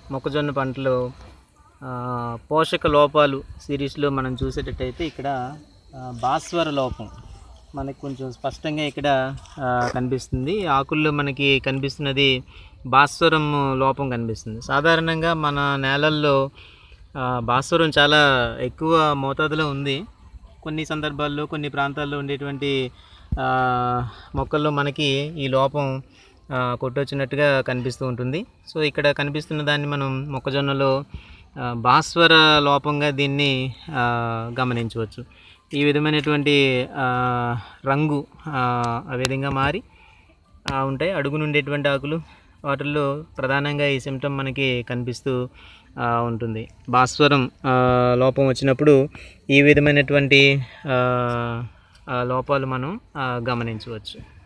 మొక్కజొన్న పంటలో పోషక లోపాలు సిరీస్లో మనం చూసేటట్టయితే ఇక్కడ భాస్వర లోపం మనకు కొంచెం స్పష్టంగా ఇక్కడ కనిపిస్తుంది. ఆకుల్లో మనకి కనిపిస్తున్నది భాస్వరం లోపం కనిపిస్తుంది. సాధారణంగా మన నేలల్లో భాస్వరం చాలా ఎక్కువ మోతాదులో ఉంది. కొన్ని సందర్భాల్లో కొన్ని ప్రాంతాల్లో ఉండేటువంటి మొక్కల్లో మనకి ఈ లోపం కొట్టొచ్చినట్టుగా కనిపిస్తూ ఉంటుంది. సో ఇక్కడ కనిపిస్తున్న దాన్ని మనం మొక్కజొన్నలో భాస్వర లోపంగా దీన్ని గమనించవచ్చు. ఈ విధమైనటువంటి రంగు ఆ విధంగా మారి ఉంటాయి. అడుగున ఉండేటువంటి ఆకులు వాటిల్లో ప్రధానంగా ఈ సిమ్టమ్ మనకి కనిపిస్తూ ఉంటుంది. భాస్వరం లోపం వచ్చినప్పుడు ఈ విధమైనటువంటి లోపాలు మనం గమనించవచ్చు.